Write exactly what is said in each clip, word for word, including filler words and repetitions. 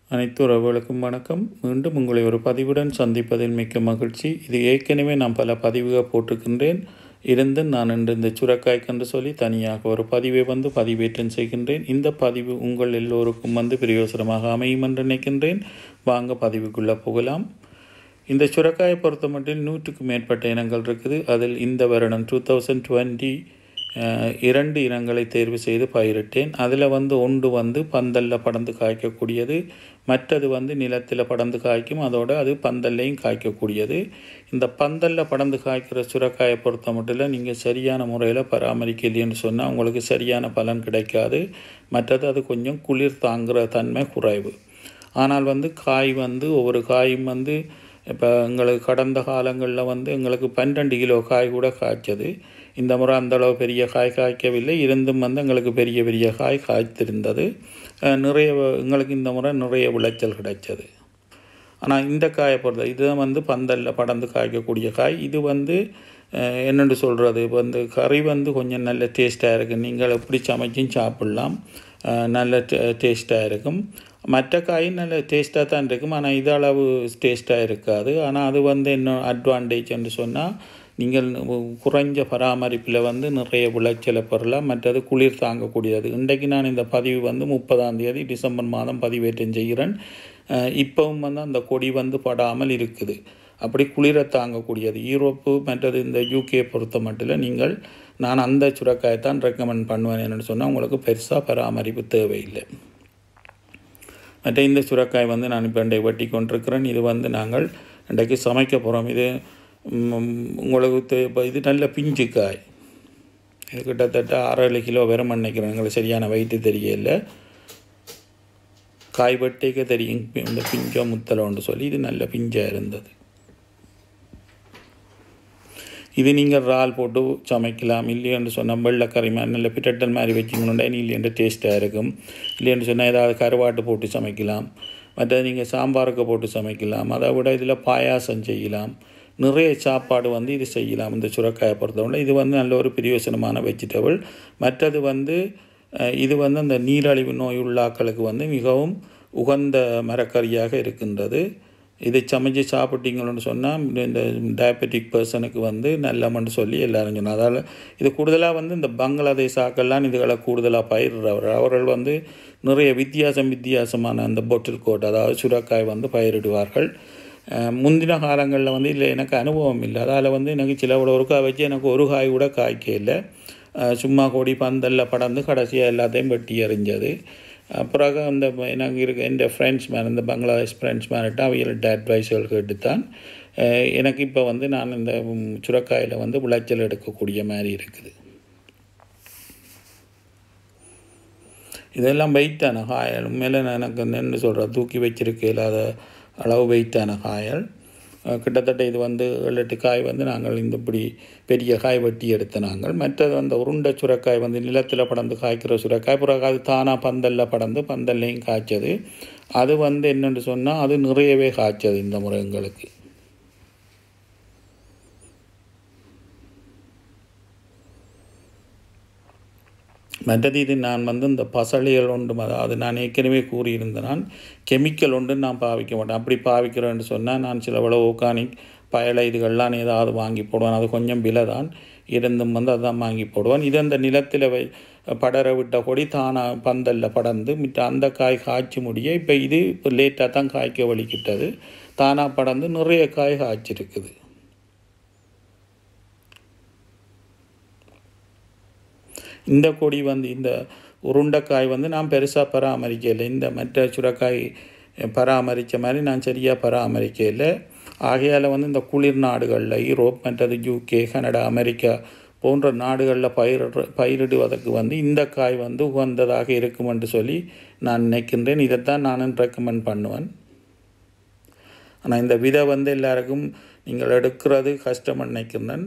அனைத்து உறவுகளுக்கும் வணக்கம். மீண்டும் உங்களை ஒரு பதிவுடன் சந்திப்பதில் மிக்க மகிழ்ச்சி. இது ஏற்கனவே நான் பல பதிவுகள் போட்டிருக்கின்றேன். இருந்து நான் இன்று இந்த சுரக்காய்க்கு என்று சொல்லி தனியாக ஒரு பதிவை வந்து பதிவேற்றம் செய்கின்றேன். இந்த பதிவு உங்கள் எல்லோருக்கும் வந்து பிரயோசனமாக அமையும் என்று நினைக்கின்றேன். வாங்க பதிவுக்குள்ளே போகலாம். இந்த சுரக்காயை பொறுத்த மட்டும் நூற்றுக்கும் மேற்பட்ட இனங்கள் இருக்குது. அதில் இந்த வருடம் டூ தௌசண்ட் டுவெண்ட்டி இரண்டு இனங்களை தேர்வு செய்து பயிரிட்டேன். அதில் வந்து ஒன்று வந்து பந்தலில் படர்ந்து காய்க்கக்கூடியது, மற்றது வந்து நிலத்தில் படர்ந்து காய்க்கும், அதோடு அது பந்தல்லையும் காய்க்கக்கூடியது. இந்த பந்தலில் படர்ந்து காய்க்கிற சுரக்காயை பொறுத்த மட்டும் நீங்கள் சரியான முறையில் பராமரிக்கலைன்னு சொன்னால் உங்களுக்கு சரியான பலன் கிடைக்காது. மற்றது அது கொஞ்சம் குளிர் தாங்குகிற தன்மை குறைவு. ஆனால் வந்து காய் வந்து ஒவ்வொரு காயும் வந்து இப்போ எங்களுக்கு கடந்த காலங்களில் வந்து எங்களுக்கு பன்னெண்டு கிலோ காய் கூட காய்ச்சது. இந்த முறை அந்தளவு பெரிய காய் காய்க்கவில்லை. இருந்தும் வந்து எங்களுக்கு பெரிய பெரிய காய் காய்த்திருந்தது. நிறைய எங்களுக்கு இந்த முறை நிறைய விளைச்சல் கிடைச்சது. ஆனால் இந்த காயை பொறுத்த இது வந்து பந்தலில் படர்ந்து காய்க்கக்கூடிய காய். இது வந்து என்னென்னு சொல்கிறது, வந்து கறி வந்து கொஞ்சம் நல்ல டேஸ்ட்டாக இருக்குது. நீங்கள் எப்படி சமைச்சும் சாப்பிட்லாம், நல்ல டேஸ்ட்டாக இருக்கும். மற்ற காய் நல்ல டேஸ்ட்டாக தான் இருக்கும், ஆனால் இது அளவு டேஸ்ட்டாக இருக்காது. ஆனால் அது வந்து இன்னும் அட்வான்டேஜ் என்று சொன்னால் நீங்கள் குறைஞ்ச பராமரிப்பில் வந்து நிறைய விளைச்சலை பெறலாம். மற்றது குளிர் தாங்கக்கூடியது. இன்றைக்கு நான் இந்த பதிவு வந்து முப்பதாம் தேதி டிசம்பர் மாதம் பதிவேற்றம் செய்கிறேன். இப்போவும் வந்து அந்த கொடி வந்து படாமல் இருக்குது. அப்படி குளிரை தாங்கக்கூடியது. யூரோப்பு மற்றது இந்த யூகே பொறுத்த மட்டும் நீங்கள் நான் அந்த சுரக்காயை தான் ரெக்கமெண்ட் பண்ணுவேன். என்னென்னு சொன்னால் உங்களுக்கு பெருசாக பராமரிப்பு தேவையில்லை. மற்ற இந்த சுரக்காய் வந்து நான் இப்போ இன்றைக்கு வெட்டி கொண்டிருக்கிறேன். இது வந்து நாங்கள் இன்றைக்கு சமைக்க போகிறோம். இது உங்களுக்கு தே இப்போ இது நல்ல பிஞ்சு காய். இது கிட்டத்தட்ட ஆறு ஏழு கிலோ வெறும் நினைக்கிறேன். எங்களுக்கு சரியான வெயிட்டு தெரியல. காய் வெட்டிக்க தெரியும் இந்த பிஞ்சோ முத்தலோன்னு சொல்லி. இது நல்ல பிஞ்சாக இருந்தது. இது நீங்கள் இறால் போட்டு சமைக்கலாம். இல்லைன்னு சொன்னால் வெள்ளைக்கறி மாதிரி நல்ல பிட்டல் மாதிரி வச்சிங்கணுண்டா இல்லைன்ற டேஸ்ட்டாக இருக்கும். இல்லைன்னு சொன்னால் ஏதாவது கருவாட்டு போட்டு சமைக்கலாம். மற்றது நீங்கள் சாம்பாருக்கு போட்டு சமைக்கலாம். அதை விட இதில் பாயாசம் செய்யலாம். நிறைய சாப்பாடு வந்து இது செய்யலாம். இந்த சுரக்காயை பொறுத்தவரை இது வந்து நல்ல ஒரு பிரயோசனமான வெஜிடபிள். மற்றது வந்து இது வந்து அந்த நீரழிவு நோய் உள்ளாக்களுக்கு வந்து மிகவும் உகந்த மரக்கறியாக இருக்கின்றது. இதை சமைச்சு சாப்பிட்டீங்கன்னு சொன்னால் இந்த டயபெட்டிக் பர்சனுக்கு வந்து நல்லமன்னு சொல்லி எல்லாரும் சொன்னார். அதால் இது கூடுதலாக வந்து இந்த பங்களாதேஷ் ஆக்கெல்லாம் இதுகளை கூடுதலாக பயிரிடுறவர். அவர்கள் வந்து நிறைய வித்தியாசம் வித்தியாசமான அந்த பொட்டில் கோட் அதாவது சுரக்காய் வந்து பயிரிடுவார்கள். முந்தின காலங்களில் வந்து இல்லை எனக்கு அனுபவம் இல்லை. அதால் வந்து எனக்கு சில ஒரு காய் வச்சு எனக்கு ஒரு காய் கூட காய்க்க இல்லை. சும்மா கொடி பந்தலில் படர்ந்து கடைசியாக எல்லாத்தையும் வெட்டி எறிஞ்சது. அப்புறம் அந்த எனக்கு இருக்க இந்த ஃப்ரெண்ட்ஸ் மேன் இந்த பங்களாதேஷ் ஃப்ரெண்ட்ஸ் மேன்கிட்ட அவங்கள்ட்ட அட்வைஸ்கள் கேட்டுத்தான் எனக்கு இப்போ வந்து நான் இந்த சுரக்காயில் வந்து விளைச்சல் எடுக்கக்கூடிய மாதிரி இருக்குது. இதெல்லாம் வெயிட்டான காயல். உண்மையில எனக்கு என்ன சொல்கிறேன், தூக்கி வச்சிருக்க இல்லாத அளவு வெயிட்டான காயல். கிட்டத்தட்ட இது வந்து ஏழு எட்டு காய் வந்து நாங்கள் இந்த இப்படி பெரிய காய் வெட்டி எடுத்த நாங்கள். மற்றது அந்த உருண்டை சுரக்காய் வந்து நிலத்தில் படர்ந்து காய்க்கிற சுரக்காய். பிறகு அது தானாக பந்தலில் படர்ந்து பந்தல்லையும் காய்ச்சது. அது வந்து என்னென்னு சொன்னால் அது நிறையவே காய்ச்சது இந்த முறை எங்களுக்கு. மற்றது இது நான் வந்து இந்த பசளிகள் ஒன்று அதாவது நான் ஏற்கனவே கூறியிருந்தேன், நான் கெமிக்கல் ஒன்று நான் பாவிக்க மாட்டேன். அப்படி பாவிக்கிறேன்னு சொன்னால் நான் சில விட ஓர்கானிக் பயலை இதுகள்லாம் ஏதாவது வாங்கி போடுவேன். அது கொஞ்சம் விலை தான் இருந்தும் வந்து அதான் வாங்கி போடுவேன். இது அந்த நிலத்தில் வை படர விட்ட கொடி தானாக பந்தலில் படர்ந்து மிட்ட அந்த காய் காய்ச்சி முடிய இப்போ இது இப்போ லேட்டாக தான் காய்க்க வலிக்கிட்டது. தானாக படர்ந்து நிறைய காய் காய்ச்சிருக்குது. இந்த கொடி வந்து இந்த உருண்டைக்காய் வந்து நான் பெருசாக பராமரிக்கலை. இந்த மற்ற சுரக்காய் பராமரித்த மாதிரி நான் சரியாக பராமரிக்கலை. ஆகையால் வந்து இந்த குளிர் நாடுகளில் யூரோப் மற்றது யூகே கனடா அமெரிக்கா போன்ற நாடுகளில் பயிரிடு பயிரிடுவதற்கு வந்து இந்த காய் வந்து உகந்ததாக இருக்கும் என்று சொல்லி நான் நினைக்கின்றேன். இதைத்தான் நானும் ரெக்கமெண்ட் பண்ணுவேன். ஆனால் இந்த விதை வந்து எல்லாருக்கும் நீங்கள் எடுக்கிறது கஷ்டம்னு நினைக்கிறேன்.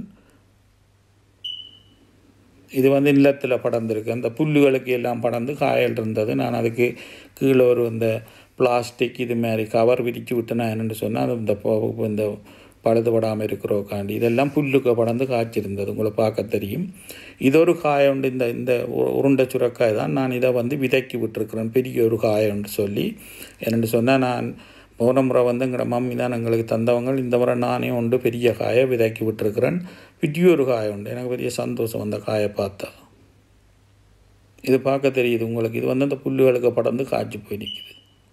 இது வந்து நிலத்தில் படர்ந்துருக்கு. அந்த புல்லுகளுக்கு எல்லாம் படர்ந்து காயல் இருந்தது. நான் அதுக்கு கீழே ஒரு இந்த பிளாஸ்டிக் இது மாதிரி கவர் விரித்து விட்டேன்னா என்னென்னு சொன்னால் அது இந்த இந்த பழுதுபடாமல் இருக்கிறோக்காண்டி இதெல்லாம் புல்லுக்கு படந்து காய்ச்சிருந்தது உங்களை பார்க்க தெரியும். இது ஒரு காய் உண்டு. இந்த இந்த உருண்டை சுரக்காய் தான் நான் இதை வந்து விதைக்கி விட்டுருக்குறேன். பெரிய ஒரு காய் உண்டு சொல்லி என்னென்னு சொன்னால், நான் போன முறை வந்து எங்களோட மம்மி தான் எங்களுக்கு தந்தவங்க. இந்த முறை நானே உண்டு பெரிய காயை விதைக்கி விட்டுருக்குறேன். பெரிய ஒரு காய் உண்டு. எனக்கு பெரிய சந்தோஷம் அந்த காயை பார்த்தா. இது பார்க்க தெரியுது உங்களுக்கு. இது வந்து அந்த புல்லுகளுக்கு படந்து காய்ச்சி போய் நிற்குது.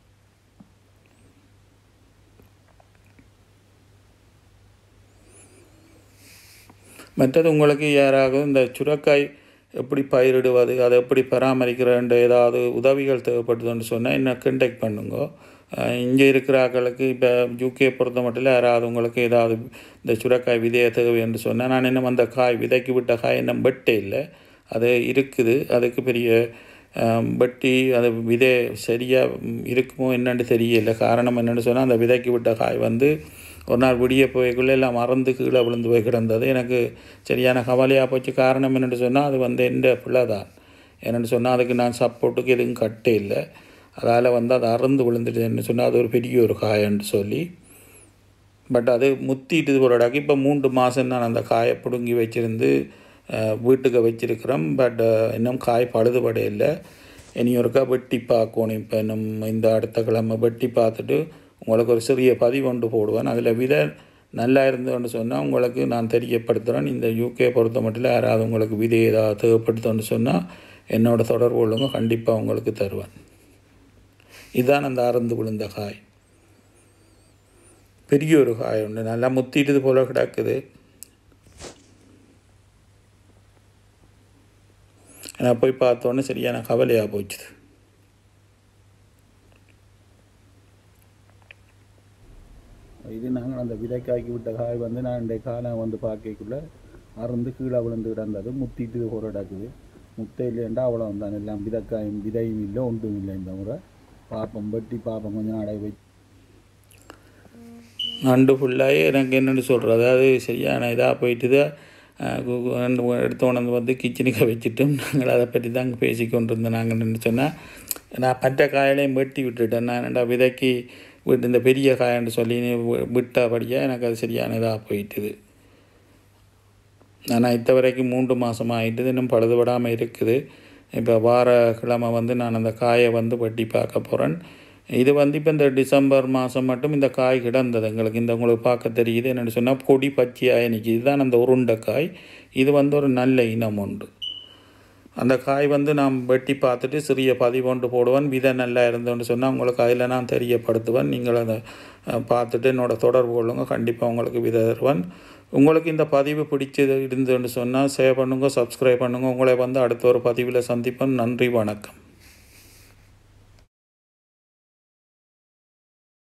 மற்றது உங்களுக்கு யாராவது இந்த சுரக்காய் எப்படி பயிரிடுவது, அதை எப்படி பராமரிக்கிறன்ற ஏதாவது உதவிகள் தேவைப்படுதுன்னு சொன்னால் என்ன கான்டாக்ட் பண்ணுங்க. இங்கே இருக்கிற ஆக்களுக்கு இப்போ யூகே பொறுத்த மட்டும் யாராவது உங்களுக்கு ஏதாவது இந்த சுரக்காய் விதையை தேவை என்று சொன்னால், நான் இன்னும் அந்த காய் விதைக்கு விட்ட காய் இன்னும் வெட்டே இல்லை. அது இருக்குது. அதுக்கு பெரிய வெட்டி அது விதை சரியாக இருக்குமோ என்னென்னு தெரியல. காரணம் என்னென்னு சொன்னால், அந்த விதைக்கு விட்ட காய் வந்து ஒரு நாள் விடிய போய்க்குள்ளே எல்லாம் மறந்து கீழே விழுந்து போய் கிடந்தது. எனக்கு சரியான கவலையாக போச்சு. காரணம் என்னென்னு சொன்னால், அது வந்து எந்த பிள்ளை தான். என்னென்னு சொன்னால், அதுக்கு நான் சப்போர்ட்டுக்கு எதுவும் கட்டே இல்லை. அதால் வந்து அது அறுந்து விழுந்துட்டுன்னு சொன்னால் அது ஒரு பெரிய ஒரு காயன்னு சொல்லி. பட் அது முத்திட்டு போராடாக்கி இப்போ மூன்று மாதம் நான் அந்த காயை பிடுங்கி வச்சுருந்து வீட்டுக்கு வச்சிருக்கிறோம். பட் இன்னும் காய் பழுதுபட இல்லை. இனி ஒருக்கா வெட்டி பார்க்கணும். இப்போ இன்னும் இந்த அடுத்த கிழமை வெட்டி பார்த்துட்டு உங்களுக்கு ஒரு சிறிய பதிவு ஒன்று போடுவேன். அதில் விதை நல்லா இருந்தோன்னு சொன்னால் உங்களுக்கு நான் தெரியப்படுத்துகிறேன். இந்த யூகே பொறுத்த மட்டும் யாராவது உங்களுக்கு விதை ஏதாவது தேவைப்படுத்தோன்னு சொன்னால் என்னோட தொடர்பு கொள்ளுங்க, கண்டிப்பாக உங்களுக்கு தருவேன். இதுதான் அந்த அறுந்து விழுந்த காய். பெரிய ஒரு காய் உண்டு. நல்லா முத்திட்டு போல கிடக்குது. நான் போய் பார்த்தோன்னே சரியான கவலையாக போச்சுது. இது நாங்கள் அந்த விதைக்காய்க்கு விட்ட காய் வந்து நான் இந்த காலம் வந்து பார்க்கக்குள்ள அறுந்து கீழே விழுந்து கிடந்தது. முத்திட்டு போராடாக்குது. முத்தை இல்லைண்டா அவ்வளோ வந்தான். எல்லாம் விதைக்காயும் விதையும் இல்லை, ஒன்றும் இல்லை. இந்த முறை பார்ப்போம், வெட்டி பார்ப்போம். கொஞ்சம் நடை வை நண்டு ஃபுல்லாகி எனக்கு என்னென்னு சொல்கிறது, அதாவது சரியான இதாக போயிட்டுது. எடுத்தோன்னு வந்து கிச்சனுக்கு வச்சுட்டு நாங்கள் அதை பற்றி தான் பேசிக்கொண்டு இருந்தோம். நாங்கள் என்னென்னு சொன்னால், நான் பற்ற காயிலையும் வெட்டி விட்டுட்டேன். நான் என்னடா விதைக்கு விட்டு இந்த பெரிய காயன்னு சொல்லி விட்டபடியாக எனக்கு அது சரியான இதாக போயிட்டுது. ஆனால் இத்த வரைக்கும் மூன்று மாதமாக ஆகிட்டுது. இன்னும் பழுதுபடாமல் இருக்குது. இப்போ வார கிழமை வந்து நான் அந்த காயை வந்து வெட்டி பார்க்க போகிறேன். இது வந்து இப்போ இந்த டிசம்பர் மாதம் மட்டும் இந்த காய் கிடந்தது எங்களுக்கு. இந்த உங்களுக்கு பார்க்க தெரியுது. என்னென்னு சொன்னால் பொடி பச்சையாக இன்னைக்கு இதுதான் அந்த உருண்டைக்காய். இது வந்து ஒரு நல்ல இனம் உண்டு. அந்த காய் வந்து நான் வெட்டி பார்த்துட்டு சிறிய பதிவொன்று போடுவேன். விதை நல்லா இருந்தோன்னு சொன்னால் உங்களுக்கு அதில் நான் தெரியப்படுத்துவேன். நீங்கள் அதை பார்த்துட்டு என்னோட தொடர்பு கொள்ளுங்க, கண்டிப்பாக உங்களுக்கு விதை தருவேன். உங்களுக்கு இந்த பதிவு பிடிச்சது இருந்ததுன்னு சொன்னால் ஷேர் பண்ணுங்க, சப்ஸ்கிரைப் பண்ணுங்கள். உங்களை வந்து அடுத்த ஒரு பதிவில் சந்திப்பேன். நன்றி, வணக்கம்.